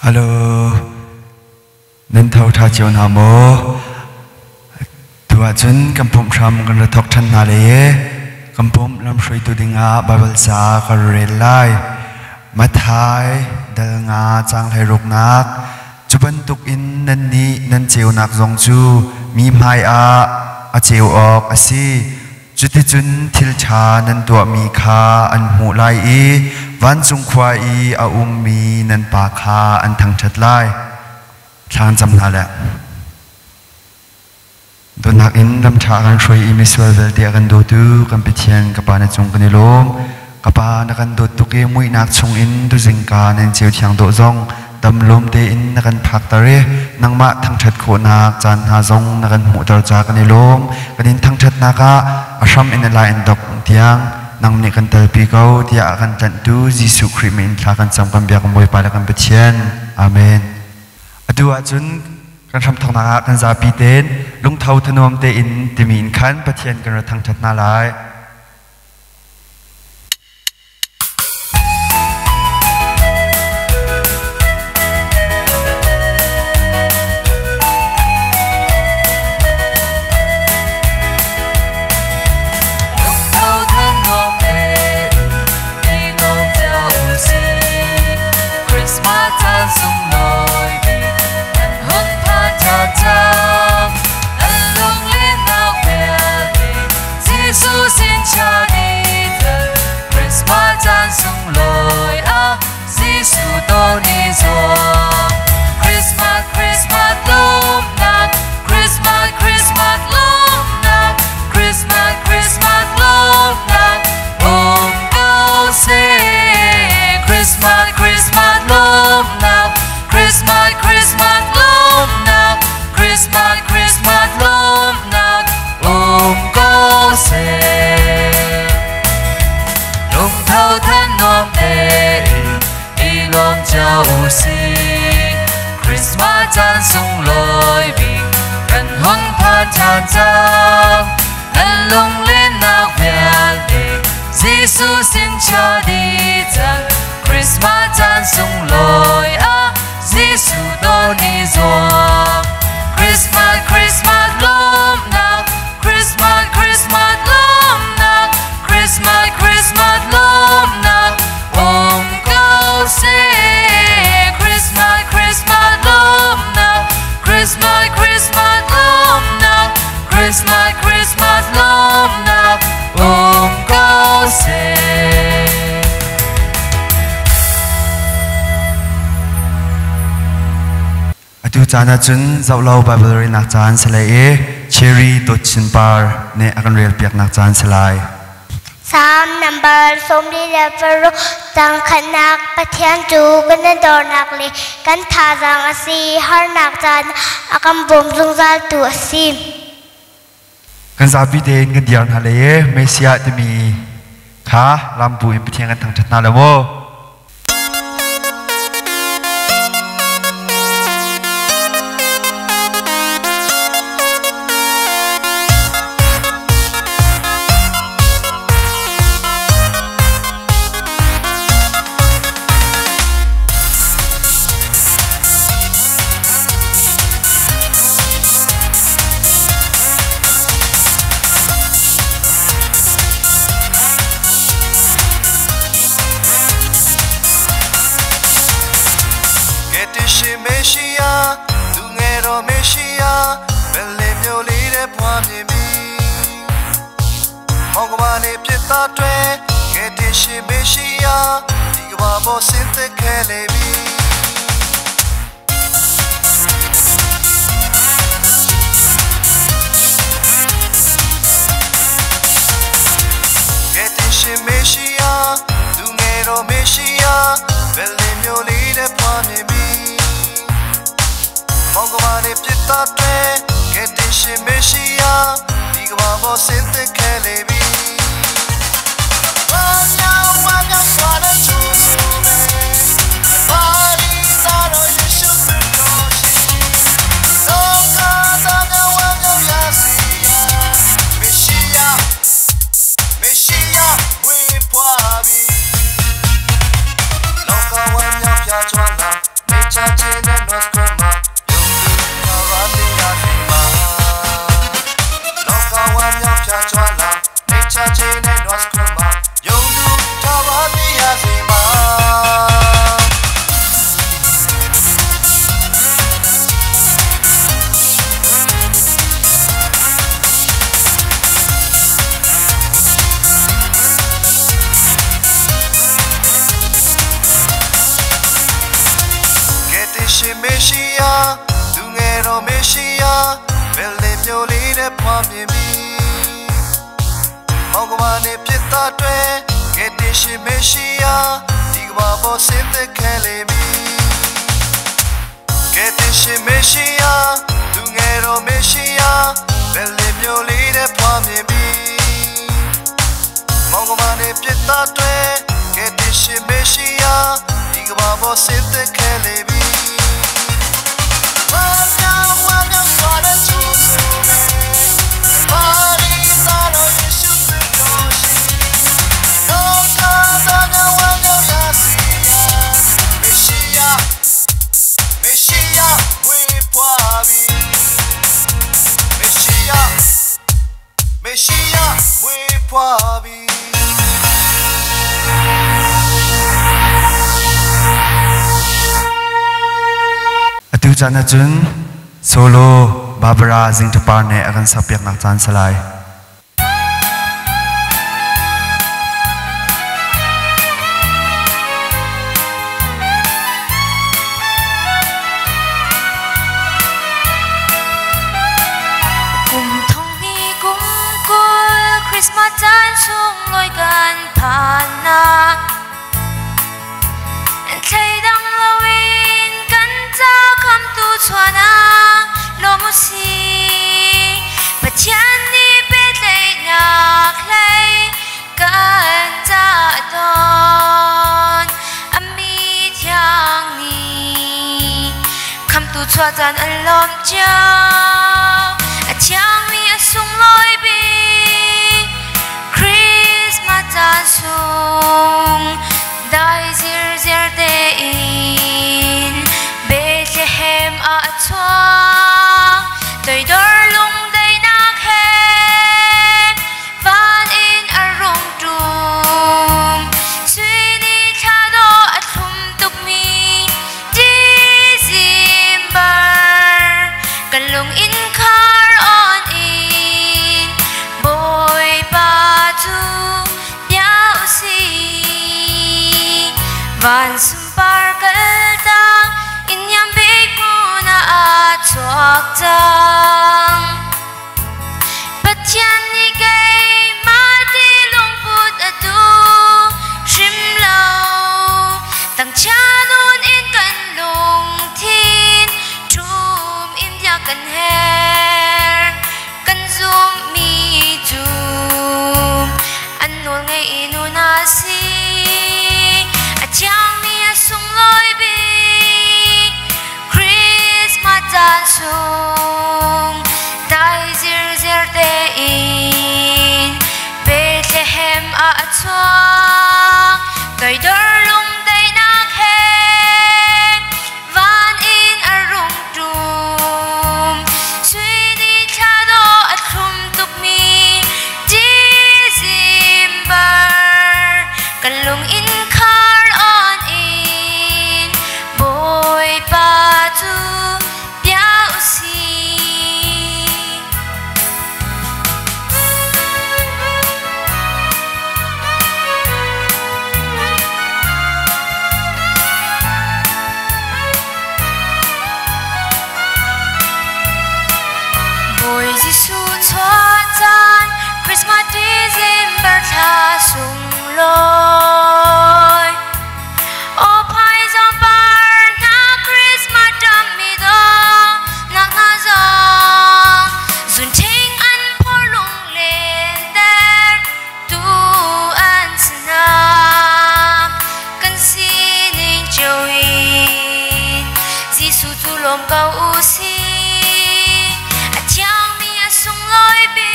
Hello, nên thâu tha chiều nào mô Tua chân cầm phụng trăm gần là thọc thân hà lệ Cầm phụng làm suy tu đi ngã Bible xa gà rê lai Mà thái đal ngã trang thay rục nạc Chú bân tục in nên ni nên chiều nạc dòng chú Mìm hai a chiều ọc a si Chú tí chân thil cha nên tua mi kha An mụ lai y Văn dung khoa y a mi nên bà kha An thăng chật lai Thang chăm nà lẹ Đô nạc in lâm cha gan shuay y mi sual vel tia gan đô tu Gan bì thiên ka ba na chung gan ilom Ka ba na gan đô tu ki mui nak chung in Du zing ka nên chiều thiang đô zong Dam lom te in na gan phak tare Nang ma thang chật khổ nak Chan ha zong na gan mu tar cha gan ilom Gan in thang chật naka Asham in a la in dok tiang Nang ni kan tel pi kau Tia akan tentu Jisu Christ min Tla kan sam kan biak mui pada kan bì thiên Amen Adua chun kan tham thong na kan za pi ten lung thau thanom te in timin khan pathian kan ra thang that na lai Christmas chan sung loi bình cần hôn phan chan chang ngân lung lên nào về đi Giêsu xin cho đi rằng Christmas chan sung loi Giêsu đô ni doa Christmas Christmas lom nào Christmas Christmas lom nào Christmas Christmas lom nào ôm câu xe Christmas Christmas lom nào Christmas Christmas lom nào Christmas Christmas lom nào ôm câu xe Atu chana chun zau lau Bible ri nak chan selai e cherry to chin par ne akan real piak nak chan selai Psalm number som đi ra pharo tang khanak pathian chu kan dor nak le kan tha jang asi har nak chan akam bom jung zal tu asim kan zabi de ngan dian hale e mesia te mi kha lampu in pathian kan thang that na lawo Messiah, tu nghe rồi Messiah, bên lề miêu lý để qua miền mi. Mong các bạn em biết ta tre, nghe tiếng si Messiah, đi các bạn bỏ xin te khe lệ mi. Nghe tiếng si Messiah, tu nghe rồi Messiah, bên lề miêu lý để qua miền mi. Mong các bạn em biết ta tre, nghe tiếng si Messiah, đi các bạn bỏ xin te khe lệ mi. Hoa nhau xóa đến chú mê, ba đi ra rồi Giêsu bên đó chỉ. Đông ca ta nhau hoa nhau ya sia, Messiah, Messiah, we qua bi. Đông ca hoa nhau ya choang na, me cha Messiah Belle Mioli de Pamimi Mogwane Pieta Dwe Kedishi Messiah Digwabo Sinte Kelebi Kedishi Messiah Dungero Messiah Belle Mioli de Pamimi Mogwane Pieta Dwe Kedishi Messiah Digwabo Sinte Kelebi Messiah, we poabi. Atu chana chun solo Barbara Zingtapar ne akan sapyak nak chan salai. Christmas chan sung loi gan phan na thei dang lawin kan cha kham tu chwana lo mu si pathian ni pe lei na klei kan cha don ami thiang ni kham tu chwa chan an lom chao a chiang mi a sung loi bi Chan sung dai zir zir te in Bethlehem a chuang tôi đor lung đầy nạc he van in a rung trùng suy ni cha do a thum tuk mi di zimbar kan lung in khar on in boy pa tu van sumpar kaltang inyam big muna at suak tang patyan ni gay mati lungput atu shimlaw tang chanun in kan lung tin chum imya kan her kan zoom mi zoom anul ngay inunasi Chiang mi a sung loi bi Christmas chan sung dai zir zir te in Bethlehem a chuang tôi đor lung đầy nạc he van in a rung trùng suy ni cha do a thum tuk mi di zimbar kan lung in Christmas December tha sung loi o phai zong par na Christmas dam mi do na nga zong zun thing an por lung len der tu an snam kan si ning join Gisu tu lom kau usi atiang mi a sung loi bi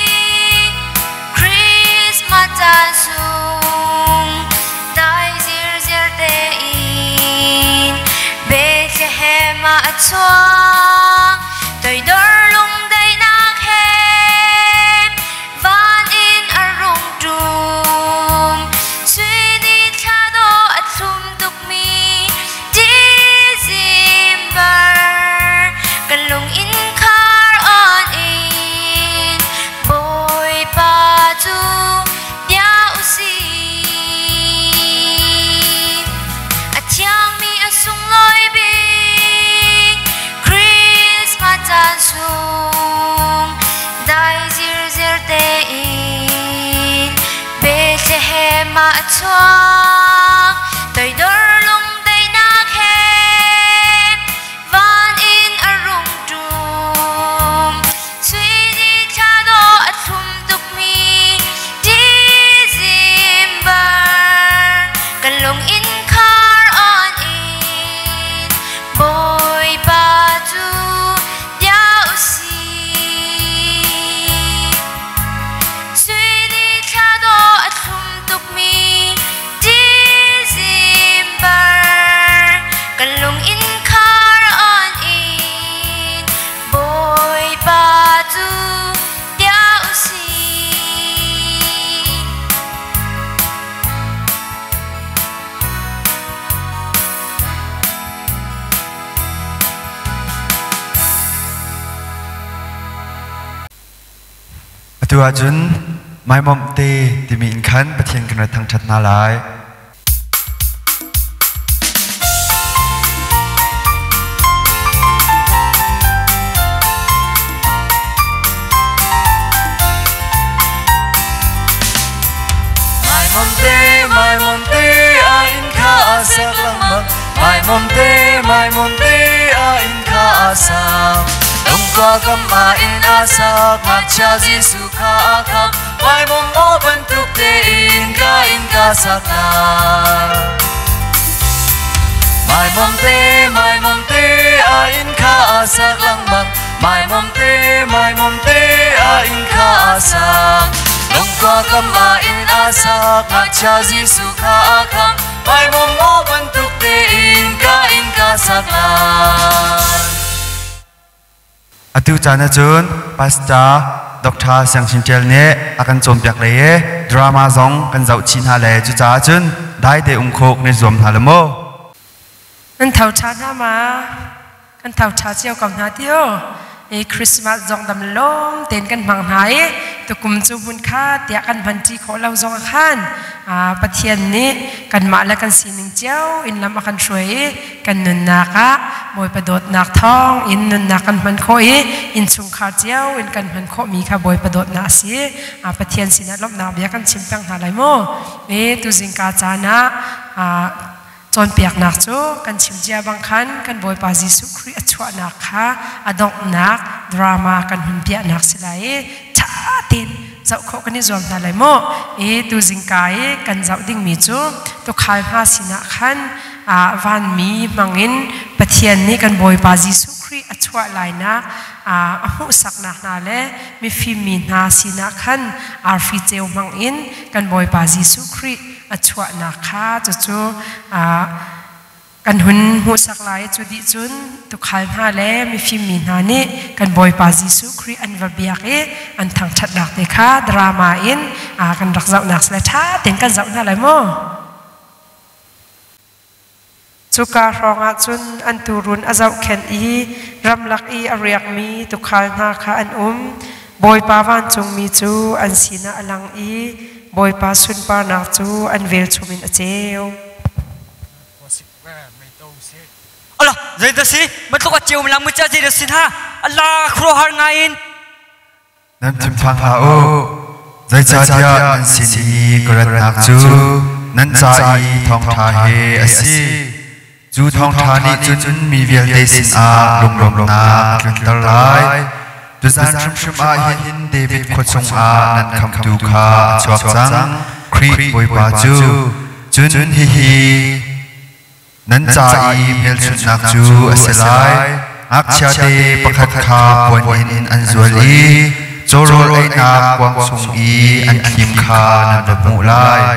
Chan sung dai zir zir te in Bethlehem a chuang tôi đor lung đầy nạc he van in a rung trùng suy ni cha do a thum tuk mi di zimbar kan lung in khar on in boy pa tu Chiang mi a sung loi bi te in Bethlehem ma chuang Tôi đôi lung đầy nạc hẹn Van in ở rung trùm Suy đi cha đô at thum tục mi Đi dìm bờ Cần lung in khar on in Bồi bà du Đáo xì Suy đi cha đô at thum tục mi Đi dìm bờ Cần lung in khar on in Bồi bà du Đáo xì ตัวจุนไม่มอมเตที่มีอินคันประเทียนกันในทางชัดนาลายไม่มอมเตอาอินคาอาสักลังมักไม่มอมเตอาอินคาอาสักลงกว่ากำมาอินอาสักนักชาจิสุขาคำไม่มอมโอบรรทุกเตอินกาสักนาไม่มอมเตอาอินคาอาสักลังมักไม่มอมเตอาอินคาอาสักลงกว่ากำมาอินอาสักนักชาจิสุขาคำไม่มอมโอบรรทุกเตอินกาสักนาอตุจานะจุนปัสตาดอกทาเสียงชินเจลเน่อากันโจมเปียกเลยดราม่าซองกันเจ้าชินฮาเลจุจ้าจุนได้เตอุ้งโคกในรวมฮาเลโมกันเท่าชาติมากันเท่าชาติเจียวกับนาเดียวคริสต์มาสจงดำลมเต้นกันบางหายตุกุมจูบุญค่าเตียกันพันจีขอเราจงขันปะเทียนนี้กันมาและกันสีหนึ่งเจ้าอินลำกันช่วยกันนุนนักะมวยประโดดนักทองอินนุนนักกันพันโคอินชุงขาเจ้าอินกันพันโคมีข้าบวยประโดดนาสีปะเทียนสีนัดลบนาเบียกันชิมตังหาไรโมตุจิงกาจานะจนเปียกนักจูกันชิมเจียบางคันกันบอยปาจิสุครีอัจฉรินักฮะอดองนักดราม่ากันหุ่นเปียนักสิไลชาตินเจ้าเขากันนี่จอมนาไลโมตุจิงกายกันเจ้าดิ่งมีจูตุขายผ้าสินักขันวันมีมังอินปะเทียนนี่กันบอยปาจิสุครีอัจฉริไลนักหูสักนักนาเลมีฟิมีนาสินักขันอาร์ฟิเจลมังอินกันบอยปาจิสุครีอัจฉรินักฮะจู่กันหุ่นหูสักลายจุดจุนตุขายมาแล้วมีฟิมีนานี่กันบอยปาจิสุครีอันวบเบียกอันทางชัดดักเด็กค่ะดราม่าอินกันรักเจ้านักเลยท่าเต็งกันเจ้าหน้าเลยมั้งจุการรองจุนอันตูรุนอาเจ้าเข็นรำลักอเรียกมีตุขายมาค่ะอันบอยปาวันจงมีจูอันสีนาอลังบอยปาสุนปานักจูอันเวลชุมินเจียวอัลลอฮ์ใจเดสิมันต้องเจียวมันลังมือจ้าใจเดสินฮะอัลลอฮ์ครัวหาไงอินนั่นทิมฟังฮาโอใจจ้าเดียนันสินีกระนักจูนั่นใจทองทาเฮอสีจูทองทานี่จุนมีเวียลเดสินอาลงนาเกินตรายดูจานชุมอาหินเดวิดขดทรงอานั่นคำดูคาชวกจังครีบอยปาจูจุนฮีนั่นใจเมลชุดนักจูอสลายอักชาเดปะขัดคาปวนอินอันจวลีโจโรไอนักวางทรงอันคิมคานันดมูลาย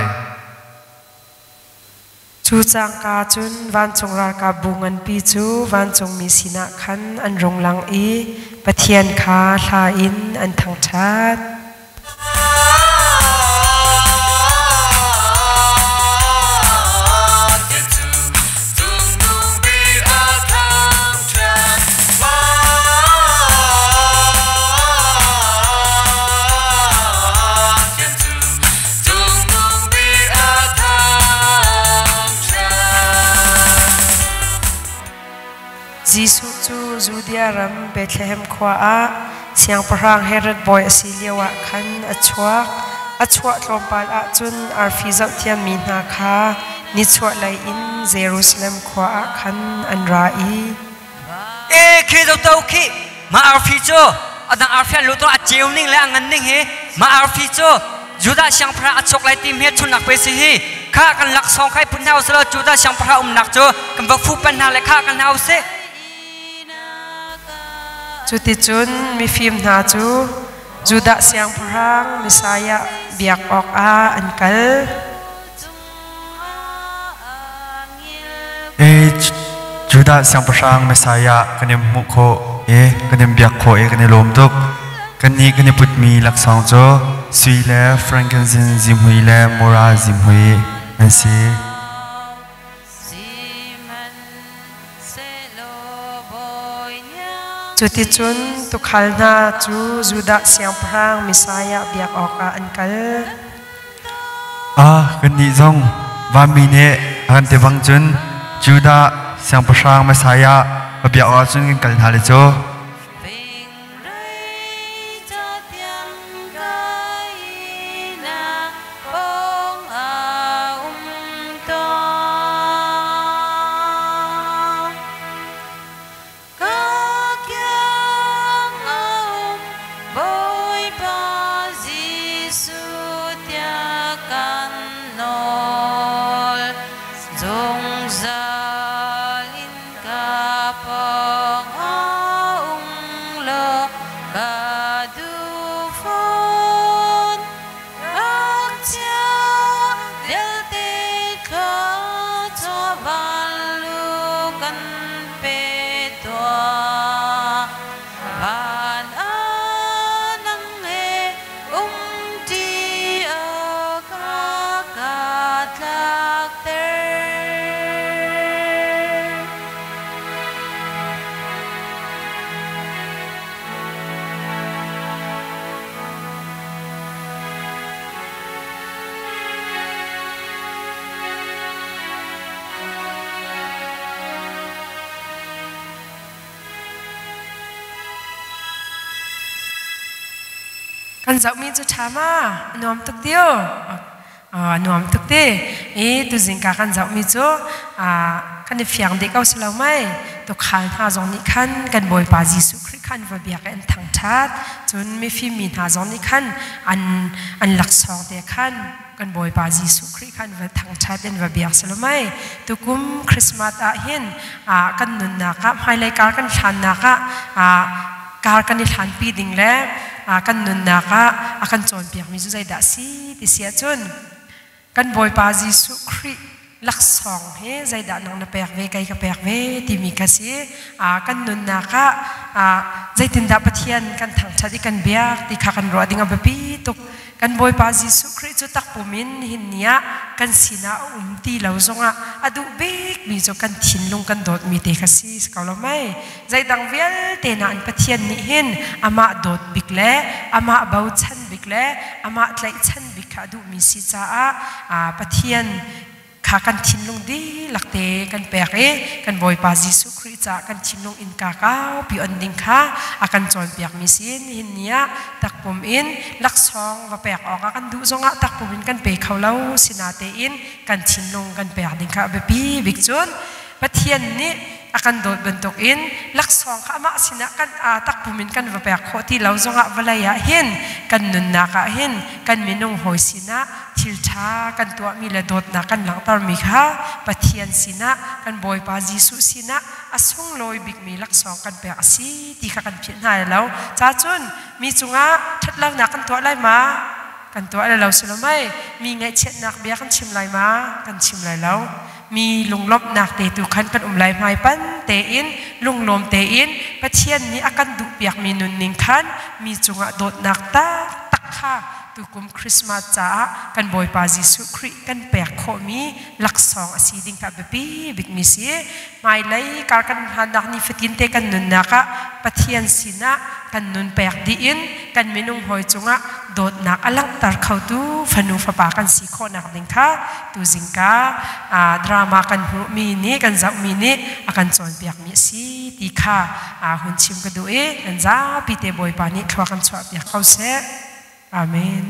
จูจังกาจุนวันจงรากาบุงันปีจูวันจงมีสินะขันอันรงลังปะเทียนคาลาอินอันทางชาติจิสุจูจูเดียรัมเบธเลเฮมขวาสิ siang parang Herod boy asiliawa kan achua tlompal a chun arfizau thiam mi na kha ni chua lai in Jerusalem khwa khan anrai khi dâu tàu khi mà arfi cho adang arfi lu to a chiu ning le angan ning he ma arfi cho juda siang phra achok lai tim he chunak pe si hi kha kan lak song khai pun hau selo juda siang phra nak cho kan ba fu pan na le kha kan hau se chuti chun mi phim na chu juda siang phra Messiah biak ok a ankal Juda siang pasang Messiah kanem mukho kanem biak kho kanem lom tuk kani put mi lak song cho sui le frankincense zimhui le mora zimhui ansi chuti chun tu khalna chu Juda siang pasang Messiah biak ok a ankal kani zong wa mi ne an te bang chun Juda siang pasang Messiah biak ok chun kal na le cho kan zau mi chu thama nuam tuk tio nuam tuk te tu jingka kan zau mi chu kan fiang de kau selo mai to khal ha jong ni khan kan boi pa Jesu Christ khan va bia kan thang that chun mi fi mi ha jong ni khan an lak song de khan kan boi pa Jesu Christ khan va thang that den va bia selo mai to kum Christmas a hin kan nun na ka hai lai kar kan than na ka kar kan ni than pi ding le kan nun na ka akan chon piak mi zu zai da si ti sia chun kan boi pa Jesu Christ lak song he zai da nang na pek ve kai ka pek ve ti mi ka si kan nun na ka zai tin da pathian kan thang chadi kan biak ti kha kan ro ding a pi tuk kan boi pa Jesu Christ chu tak pumin hin nia kan sina ti lo zonga adu bek mi zo kan thin lung kan dot mi te kha si skalo mai zai dang vel te na an pathian ni hin ama dot bik le ama bau chan bik le ama tlai chan bik kha du mi si cha a pathian kha kan thin lung di lakte kan pek kan boi pa Jesu Christ cha kan thin lung in ka ka pi an ding kha akan chon piak mi sin hin nia tak pum in lak song va pek ok kan du zonga tak pum in kan pe khaulo sinate in kan thin lung kan pek ding kha be pi bik chun pathian ni akan dot bentuk in lak song kha ma sina kan tak pumin kan va pek kho ti lo zonga valaya hin kan nun na ka hin kan minung hoi sina thil tha kan tua mi le dot na kan lang tar mi kha pathian sina kan boi pa Jesu sina asung loi bik mi lak song kan pe asi ti kha kan phin hai lo cha chun mi chunga thatlang na kan tua lai ma kan tua lai lo sulomai mi ngai chet nak bia kan chim lai ma kan chim lai loมีลุงลบหนักเตตุขันกันไหลไม้ปั้นเตอินลุงลมเตอินปัจเจียนนี้อาการดุเปียกมีนุนนิงขันมีจุงะโดดหนักตักค่ะตุกุมคริสต์มาสจ้ากันบอยปาจิสุคริกันแปกโคมีลักษองอสีดิงทับบีบิกมิเสียไม่เลยการกันหันนักนิฟตินเตกันนุนนักปะเทียนสินะกันนุนแปกดีอินกันมินุงหอยจุงะโดดนักอลังตาร์เขาตูฟันุฟปากันสีโคนักดิงค่ะตูจิงกาดราม่ากันหูมีนี้กันจับมีนี้อากันจอนเปียกมีสีตีค่ะหุ่นชิมกันดูกันจ้าปีเตบอยปานี้ขวากันสวบเปียกเขาเสอาเมน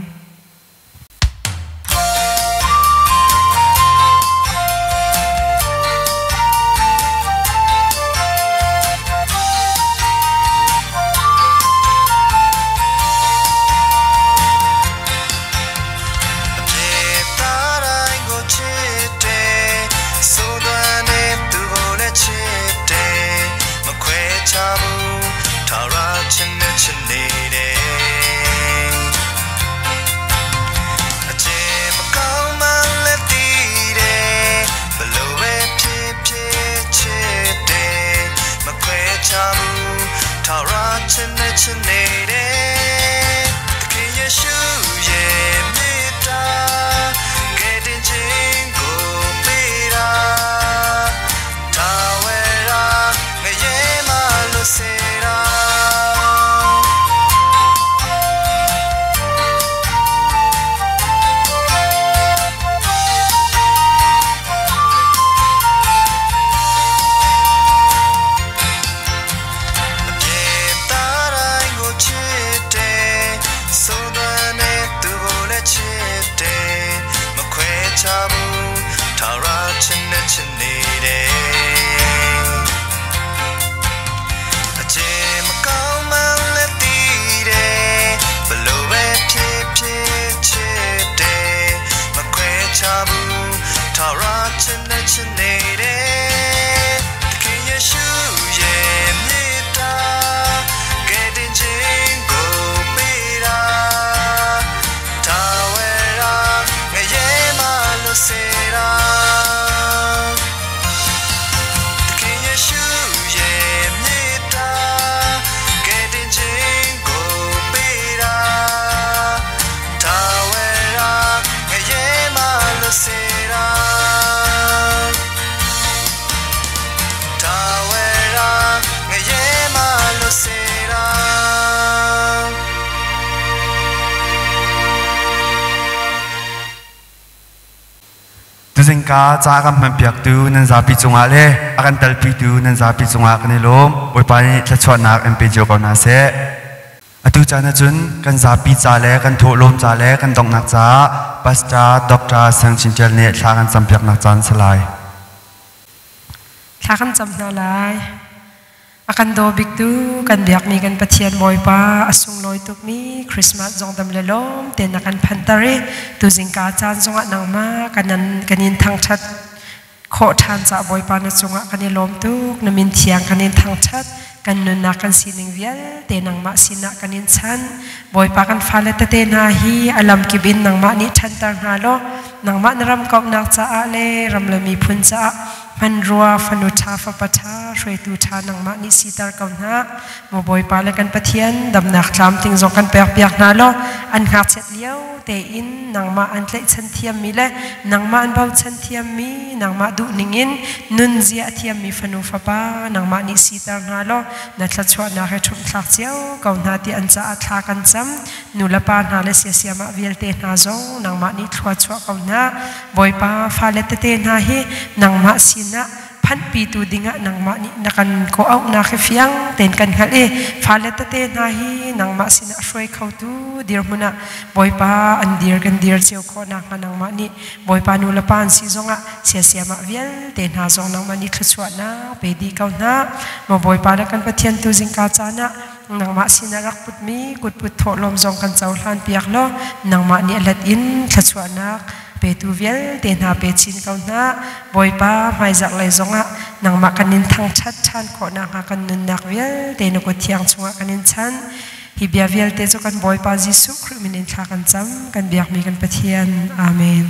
จิงกาจากำมันเปียกตูนันซาปิจงอาเลอากันตัลปิตูนันซาปิจงอากันลมบอยปานีทชวนักเอ็มพีโจกอนาเซอตุจานะจุนกันซาปิจาเลกันโถลมจาเลกันดองนักจ้าปัสตาด็อกตาสังชินเจลเนทากันสัมเปียกนักจานสลายทากันจำนาลายอากันโดบิกตูกันเบียกมีกันปะเทียนบอยปาอสุงลอยตุกมีคริสต์มาสจงดำเลลมเตนกันพันตารีตุจิงกาจานจงอันนังมากันนันกันยินทางชัดโคทานจะบอยปานจงอันกันยินลมตุกนมินเทียงกันยินทางชัดกันนุนนักกันสินิงเวียลเตนังมาสินักกันยินชันบอยปากันฟาเลตเตนาฮีอลัมกิบินนังมานิทันตังฮาโลนังมานรำกอบนักจ้าเลรำเลมีพุนจ้ามันรัวฟนุชาฟปัทาช่วยตูชานังมานิสิตาร์กาวนาโมบอยปาเลกันปะเทียนดำนักลามติงจงกันเปียกนาโลอันหาเสร็จเลี้ยวเตอินนังมาอันเล็กชันเทียมมีเลนังมาอันเบาชันเทียมมีนังมาดุนิงินนุนเจียเทียมมีฟนุฟปานังมานิสิตาร์นาโลนัทชวนาเฮชุมทักเจียวกาวนาที่อันจะอัตากันซ้ำนุลปานาเลเสียเสียมาเวลเตนาจงนังมานิทวชวกาวนาบอยปาฟาเลตเตนาฮีนังมาสินะพันปีตูดิงะนังมานี่นักันก็เอานาเขฟียงเต็นกันฮัลฟาเลตเตนาฮีนังมาสินะช่วยเขาตูเดียร์มุนะบอยปาอันเดียร์กันเดียร์เจียวก็นักนังมานี่บอยปานุลปานสิจงะเสียเสียมาเวียนเต็นหาจงนังมานี่ขชวนะไปดีเขานะมาบอยปาแล้วกันปะเทียนตูจิงกาจานะนังมาสินะรักปุตมีกุดปุตโถลมจงกันเจ้าหลานเปียกโลนังมานี่ลัดอินขชวนะเปตูเวลเตนหาเปชินเขาหน้าบอยป้าไม่จากไรจงอ่ะนังมากันนินทางชัดชันขอนังหากันนินนักเวลเตนก็เทียงจงอ่ะกันนินชันฮิบยาเวลเตจกันบอยป้าจิสุคริมินินทากันจำกันเบียกมีกันปะเทียนอาเมน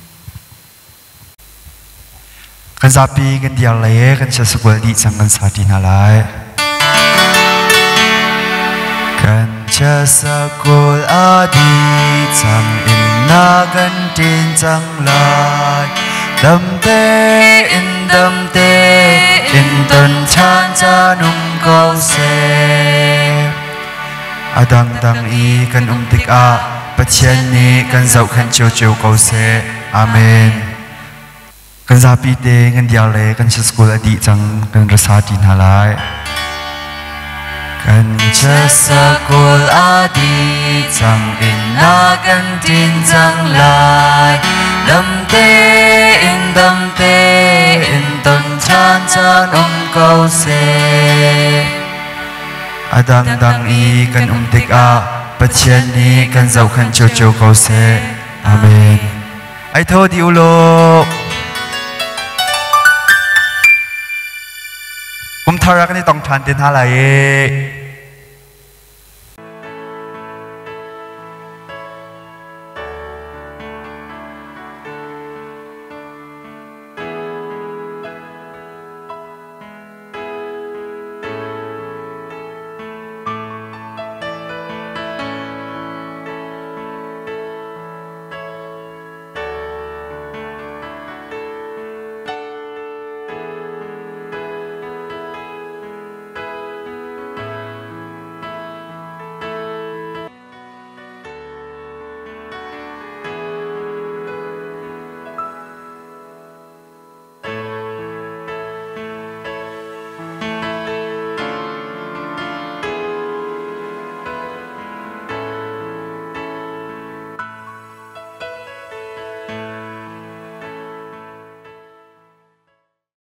กันซาปีกันเดียร์เลยกันจะสกุลดีจังกันสาธินาไลกันจะสกุลอดีต chẳng in na gần tin chẳng lại đâm tê in tuần chan cha nung câu xe adang dang i kan tik a pathian ni kan zau khan chiu chiu câu xe amen kan za pi te ngan dia le kan school adi chang kan rasa tin halai kan school adi chang in na kan tin chang lai đâm tê in tuần chan cha nung câu xe adang dang i kan tik a pathian ni kan zau khan chiu chiu câu xe amen ai thô di ulo thara kan ni tong than tin halai